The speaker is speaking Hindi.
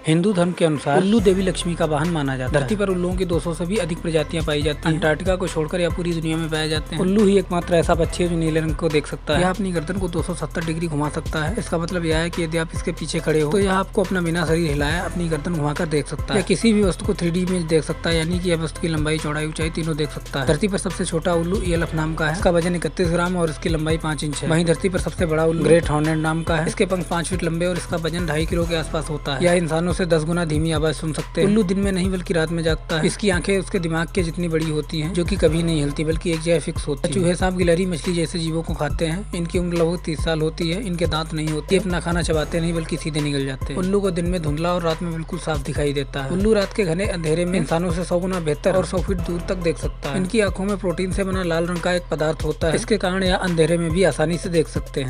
हिंदू धर्म के अनुसार उल्लू देवी लक्ष्मी का वाहन माना जाता है। धरती पर उल्लुओं की 200 से भी अधिक प्रजातियां पाई जाती हैं। अंटार्कटिका को छोड़कर या पूरी दुनिया में पाए जाते हैं। उल्लू ही एकमात्र ऐसा पक्षी है जो नीले रंग को देख सकता है। यह अपनी गर्दन को 270 डिग्री घुमा सकता है। इसका मतलब यह है कि यदि आप इसके पीछे खड़े हो तो यह आपको अपना बिना शरीर हिलाया अपनी गर्दन घुमाकर देख सकता है। यह किसी भी वस्तु को 3D में देख सकता है, यानी कि यह वस्तु की लंबाई, चौड़ाई, ऊंचाई तीनों देख सकता है। धरती पर सबसे छोटा उल्लू ELF नाम का है। इसका वजन 31 ग्राम और इसकी लंबाई 5 इंच है। वहीं धरती पर सबसे बड़ा उल्लू ग्रेट हॉर्नेट नाम का है। इसके पंख 5 फीट लंबे और इसका वजन 2.5 किलो के आसपास होता है। यह इंसानों से 10 गुना धीमी आवाज सुन सकते हैं। उल्लू दिन में नहीं बल्कि रात में जागता है। इसकी आंखें उसके दिमाग के जितनी बड़ी होती हैं, जो कि कभी नहीं हिलती बल्कि एक जगह फिक्स होती है। चूहे, सांप, गिलहरी, मछली जैसे जीवों को खाते हैं। इनकी उम्र लगभग 30 साल होती है। इनके दांत नहीं होते। अपना खाना चबाते नहीं बल्कि सीधे निकल जाते हैं। उल्लू को दिन में धुंधला और रात में बिल्कुल साफ दिखाई देता है। उल्लू रात के घने अंधेरे में इंसानों से 100 गुना बेहतर और 100 फीट दूर तक देख सकता है। इनकी आंखों में प्रोटीन से बना लाल रंग का एक पदार्थ होता है। इसके कारण यह अंधेरे में भी आसानी से देख सकते हैं।